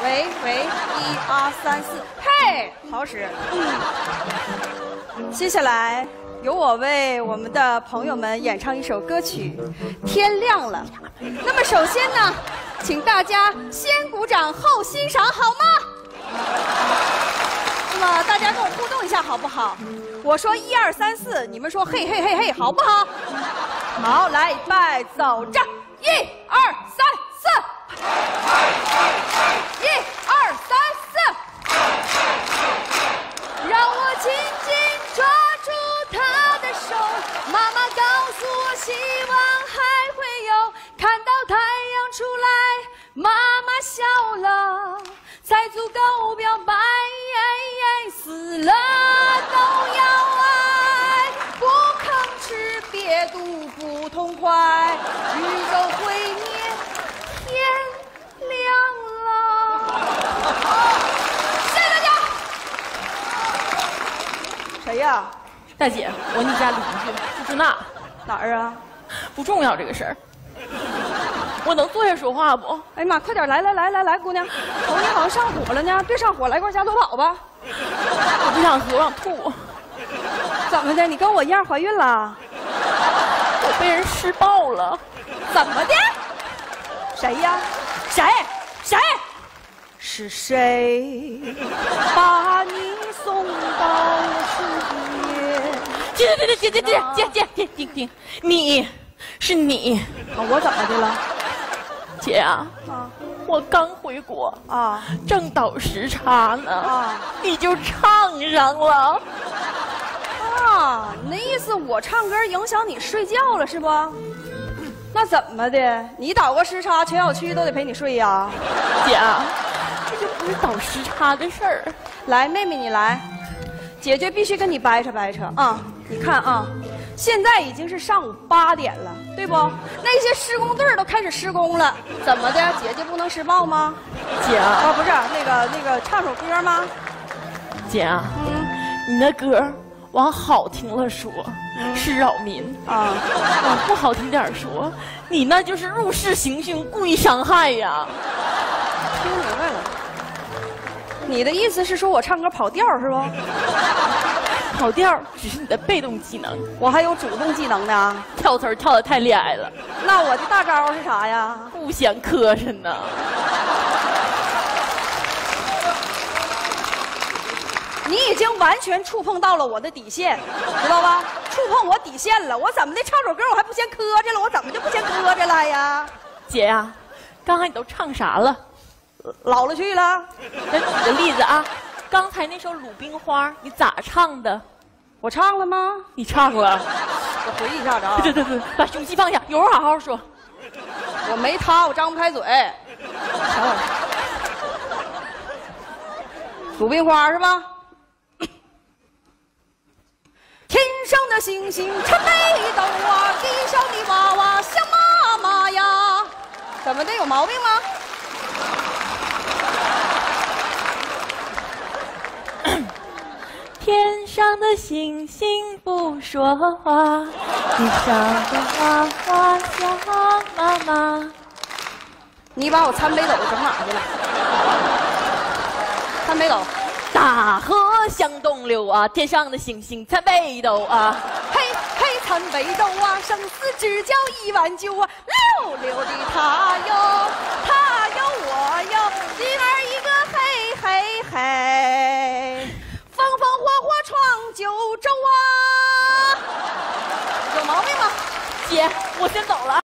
喂，1、2、3、4，嘿，好使。接下来由我为我们的朋友们演唱一首歌曲《天亮了》。那么首先呢，请大家先鼓掌后欣赏，好吗？那么大家跟我互动一下好不好？我说1、2、3、4，你们说嘿嘿嘿嘿，好不好？好，来，预备，走着，1、2、3、4。1、2、3、4，让我紧紧抓住他的手。妈妈告诉我，希望还会有，看到太阳出来，妈妈笑了，才足够表白。死了都要爱，不吭哧，别赌不痛快，宇宙毁灭。天亮了，谢谢大家。谁呀？ 大姐，我你家邻居，就是那哪儿啊？ 不重要这个事儿。我能坐下说话不？ 哎呀妈，快点来，姑娘，头你好像上火了呢，别上火，来罐加多宝吧。 我不想喝，我想吐。 怎么的？你跟我一样怀孕了？ 我被人施暴了。 怎么的？谁呀？谁？是谁把你送到世界？ 停！你是你啊，我怎么的了？ 姐啊，我刚回国啊， 正倒时差呢啊， 你就唱上了啊？你那意思我唱歌影响你睡觉了是不？那怎么的？你倒个时差，全小区都得陪你睡呀？ 姐啊，这就不是倒时差的事儿。 来，妹妹你来，姐姐必须跟你掰扯啊！你看啊，现在已经是上午8点了，对不？那些施工队都开始施工了，怎么的？姐姐不能施暴吗？ 姐啊， 不是那个唱首歌吗？ 姐啊，你那歌往好听了说，是扰民啊；往不好听点说，你那就是入室行凶，故意伤害呀。 听明白了，你的意思是说我唱歌跑调是不？ 跑调只是你的被动技能， 我还有主动技能呢。 跳词儿跳得太厉害了。 那我的大招是啥呀？ 不嫌磕碜呢。 你已经完全触碰到了我的底线，知道吧？触碰我底线了，我怎么的？唱首歌我还不嫌磕碜了？我怎么就不嫌磕碜了呀？ 姐呀，刚才你都唱啥了？ 老了去了。 再举个例子啊，刚才那首《鲁冰花》你咋唱的？ 我唱了吗？ 你唱了。 我回忆一下子啊。 对，把凶器放下，有话好好说。 我没他，我张不开嘴。鲁冰花是吧？天上的星星参北斗啊，地上的娃娃想妈妈呀。怎么的？有毛病吗？ 天上的星星不说话，地上的娃娃想妈妈。 你把我参北斗整哪去了？参北斗。 大河向东流啊，天上的星星参北斗啊。 嘿，参北斗啊，生死只交19000啊。溜溜的他哟，他哟我哟，今儿一个嘿嘿嘿，风风火火闯九州啊。有毛病吗？ 姐，我先走了。